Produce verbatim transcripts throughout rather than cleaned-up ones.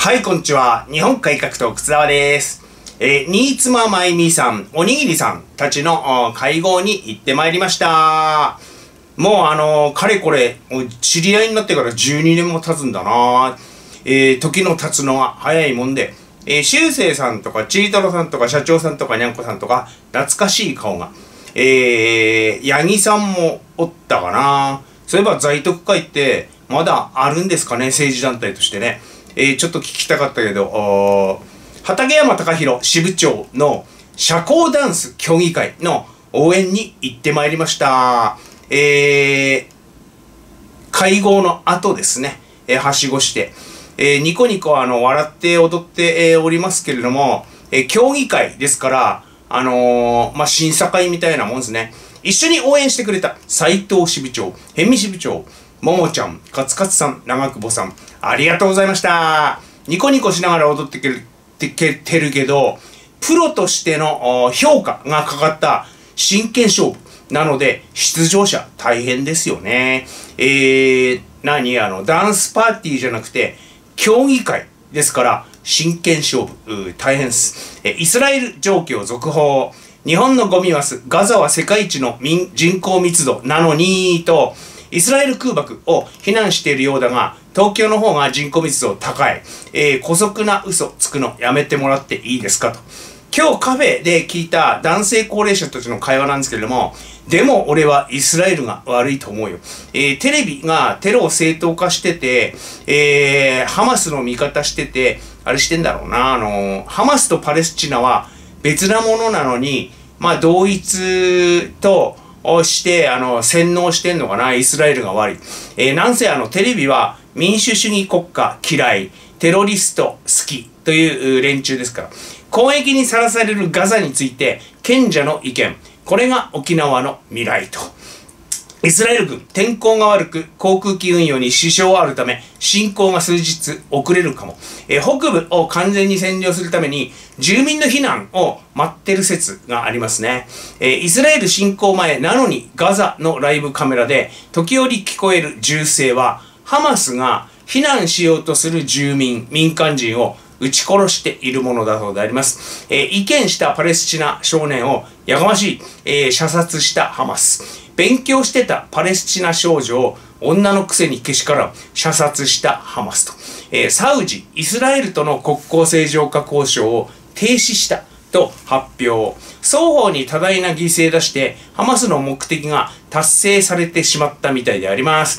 はい、こんにちは。日本改革党、靴沢です。えー、新妻まゆみさん、おにぎりさんたちの会合に行ってまいりました。もうあのー、かれこれ、知り合いになってからじゅうにねんも経つんだな。えー、時の経つのは早いもんで、えー、しゅうせいさんとか、ちいとろさんとか、社長さんとか、にゃんこさんとか、懐かしい顔が。えー、八木さんもおったかな。そういえば在徳会って、まだあるんですかね、政治団体としてね。えー、ちょっと聞きたかったけど、畠山隆弘支部長の社交ダンス協議会の応援に行ってまいりました。えー、会合の後ですね、えー、はしごして、えー、ニコニコあの笑って踊って、えー、おりますけれども、えー、協議会ですから、あのー、まあ、審査会みたいなもんですね。一緒に応援してくれた斉藤支部長、辺見支部長、ももちゃん、カツカツさん、長久保さん、ありがとうございました。ニコニコしながら踊ってくれてるけど、プロとしての評価がかかった真剣勝負なので、出場者大変ですよね。えー、何あの、ダンスパーティーじゃなくて、競技会ですから、真剣勝負、大変です。えイスラエル状況続報。日本のゴミはす、ガザは世界一の人口密度なのに、と、イスラエル空爆を非難しているようだが、東京の方が人口密度高い。えー、姑息な嘘つくのやめてもらっていいですかと。今日カフェで聞いた男性高齢者たちの会話なんですけれども、でも俺はイスラエルが悪いと思うよ。えー、テレビがテロを正当化してて、えー、ハマスの味方してて、あれしてんだろうな、あのー、ハマスとパレスチナは別なものなのに、まあ同一と、をして、あの、洗脳してんのかな、イスラエルが悪い。えー、なんせあの、テレビは民主主義国家嫌い、テロリスト好きという連中ですから、攻撃にさらされるガザについて、賢者の意見、これが沖縄の未来と。イスラエル軍、天候が悪く、航空機運用に支障あるため、侵攻が数日遅れるかも。えー、北部を完全に占領するために、住民の避難を待ってる説がありますね。えー、イスラエル侵攻前なのに、ガザのライブカメラで、時折聞こえる銃声は、ハマスが避難しようとする住民、民間人を撃ち殺しているものだそうであります。えー、意見したパレスチナ少年をやがましい、えー、射殺したハマス。勉強してたパレスチナ少女を女のくせにけしからん射殺したハマスと、えー、サウジ、イスラエルとの国交正常化交渉を停止したと発表。双方に多大な犠牲出してハマスの目的が達成されてしまったみたいであります。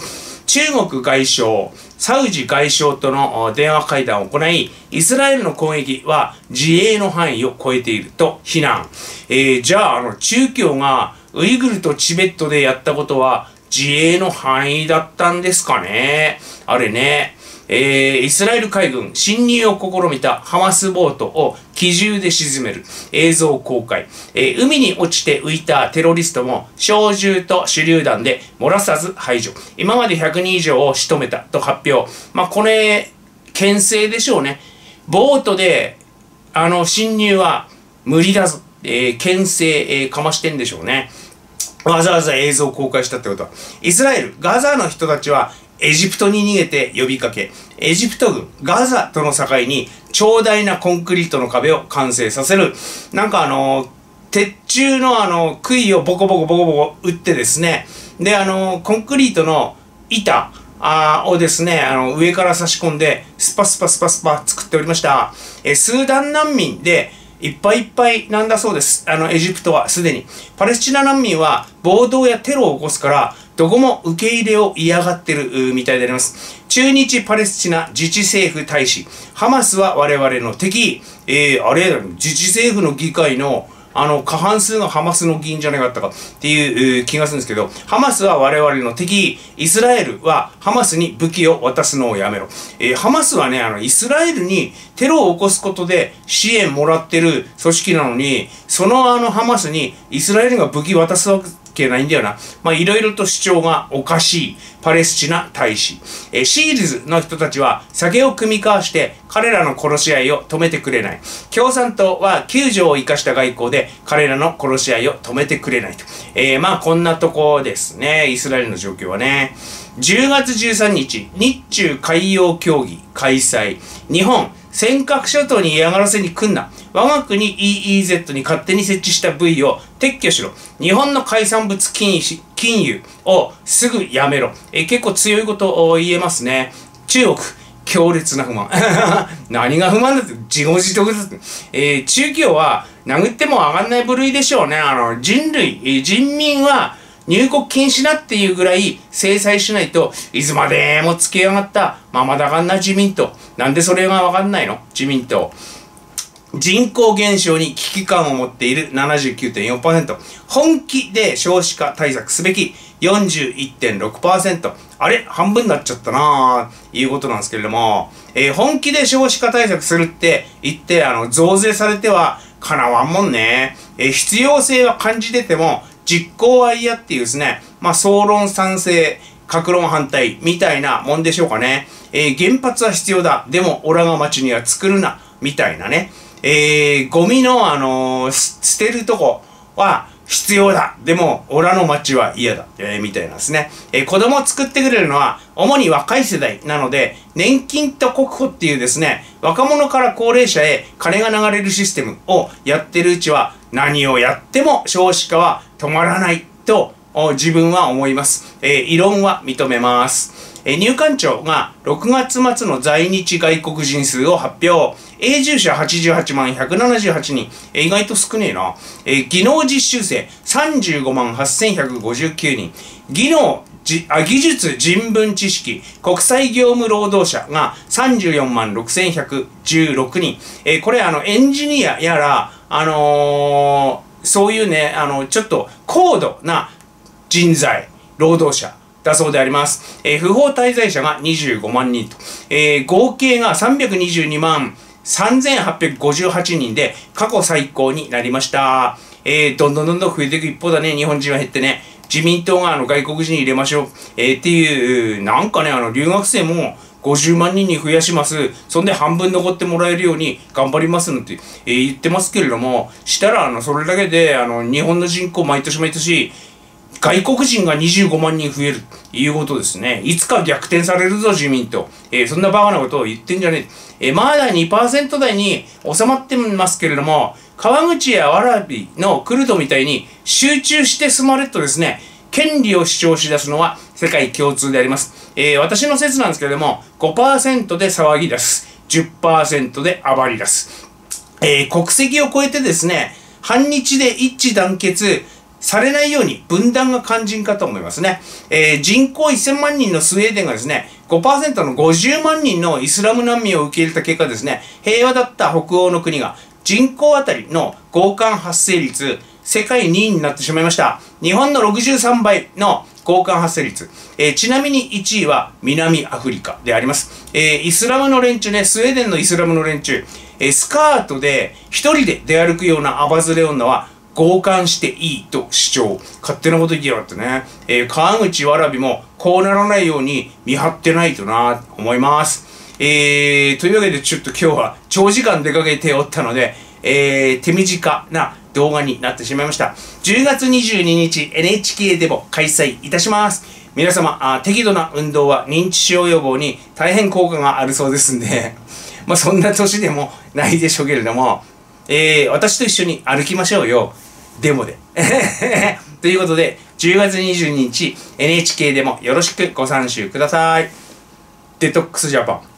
中国外相、サウジ外相との電話会談を行い、イスラエルの攻撃は自衛の範囲を超えていると非難。えー、じゃあ、あの、中共がウイグルとチベットでやったことは自衛の範囲だったんですかね。あれね。えー、イスラエル海軍侵入を試みたハマスボートを機銃で沈める映像公開。えー、海に落ちて浮いたテロリストも小銃と手榴弾で漏らさず排除。今までひゃくにん以上を仕留めたと発表。まあ、これ、牽制でしょうね。ボートで、あの、侵入は無理だぞ。えー、牽制、えー、かましてんでしょうね。わざわざ映像を公開したってことは。イスラエル、ガザの人たちはエジプトに逃げて呼びかけ、エジプト軍、ガザとの境に長大なコンクリートの壁を完成させる。なんかあの、鉄柱のあの、杭をボコボコボコボコ打ってですね、で、あの、コンクリートの板あをですね、あの、上から差し込んで、スパスパスパスパ作っておりました。え、スーダン難民で、いっぱいいっぱいなんだそうです。あの、エジプトはすでに。パレスチナ難民は暴動やテロを起こすから、どこも受け入れを嫌がってるみたいであります。駐日パレスチナ自治政府大使。ハマスは我々の敵。えー、あれ、自治政府の議会のあの、過半数がハマスの議員じゃなかったかっていう、気がするんですけど、ハマスは我々の敵、イスラエルはハマスに武器を渡すのをやめろ。えー、ハマスはね、あの、イスラエルにテロを起こすことで支援もらってる組織なのに、そのあのハマスにイスラエルが武器渡すわ係ないんだよな。まあいろいろと主張がおかしいパレスチナ大使。えー、シールズの人たちは酒を酌み交わして彼らの殺し合いを止めてくれない。共産党はきゅう条を生かした外交で彼らの殺し合いを止めてくれないと。えー、まあこんなとこですね。イスラエルの状況はね。じゅうがつじゅうさんにち、日中海洋協議開催。日本、尖閣諸島に嫌がらせに来んな。我が国 イーイーゼット に勝手に設置した部位を撤去しろ。日本の海産物禁止禁輸をすぐやめろ。え結構強いことを言えますね。中国、強烈な不満。何が不満だって自業自得だって。えー、中共は殴っても上がんない部類でしょうね。あの、人類、えー、人民は入国禁止だっていうぐらい制裁しないといつまでもつけやがったままだがんな自民党。なんでそれがわかんないの自民党。人口減少に危機感を持っている ななじゅうきゅうてんよんパーセント。本気で少子化対策すべき よんじゅういってんろくパーセント。あれ半分になっちゃったなぁ。いうことなんですけれども、えー、本気で少子化対策するって言って、あの、増税されてはかなわんもんね。えー、必要性は感じてても、実行は嫌っていうですね、まあ、総論賛成、各論反対みたいなもんでしょうかね。えー、原発は必要だ。でも、オラが町には作るな。みたいなね。えー、ゴミの、あのー、捨てるとこは必要だ。でも、オラの町は嫌だ。えー、みたいなんですね。えー、子供を作ってくれるのは、主に若い世代なので、年金と国庫っていうですね、若者から高齢者へ金が流れるシステムをやってるうちは、何をやっても少子化は止まらないと自分は思います。えー、異論は認めます。えー、入管庁がろくがつ末の在日外国人数を発表。永住者はちじゅうはちまんひゃくななじゅうはちにん。えー、意外と少ねえな。えー、技能実習生さんじゅうごまんはっせんひゃくごじゅうきゅうにん。技能じあ技術人文知識国際業務労働者がさんじゅうよんまんろくせんひゃくじゅうろくにん。えー、これあのエンジニアやらあのー、そういうね、あの、ちょっと高度な人材、労働者だそうであります。えー、不法滞在者がにじゅうごまんにんと、えー、合計がさんびゃくにじゅうにまんさんぜんはっぴゃくごじゅうはちにんで過去最高になりました。えー、どんどんどんどん増えていく一方だね、日本人は減ってね。自民党があの外国人入れましょう。えー、っていう、なんかね、あの、留学生も、ごじゅうまんにんに増やします。そんで半分残ってもらえるように頑張りますなんて、えー、言ってますけれども、したら、あの、それだけで、あの、日本の人口毎年毎年、外国人がにじゅうごまんにん増える、いうことですね。いつか逆転されるぞ、自民党。えー、そんなバカなことを言ってんじゃねえ。えー、まだ にパーセント 台に収まってますけれども、川口や蕨のクルドみたいに集中して住まれるとですね、権利を主張し出すのは世界共通であります。えー、私の説なんですけれども、ごパーセント で騒ぎ出す。じゅっパーセント で暴り出す。えー、国籍を超えてですね、反日で一致団結されないように分断が肝心かと思いますね。えー、人口せんまんにんのスウェーデンがですね、ごパーセント のごじゅうまんにんのイスラム難民を受け入れた結果ですね、平和だった北欧の国が人口あたりの強姦発生率、世界にいになってしまいました。日本のろくじゅうさんばいの強姦発生率。えー、ちなみにいちいは南アフリカであります。えー、イスラムの連中ね、スウェーデンのイスラムの連中、えー、スカートで一人で出歩くようなアバズレ女は強姦していいと主張。勝手なこと言ってやがってね。えー、川口わらびもこうならないように見張ってないとなと思います。えー、というわけでちょっと今日は長時間出かけておったので、えー、手短な動画になってしまいました。じゅうがつにじゅうににち エヌエイチケー でも開催いたします。皆様、あ適度な運動は認知症予防に大変効果があるそうですんで、まあそんな年でもないでしょうけれども、えー、私と一緒に歩きましょうよ。デモで。ということで、じゅうがつにじゅうににち エヌエイチケー でもよろしくご参集ください。デトックスジャパン。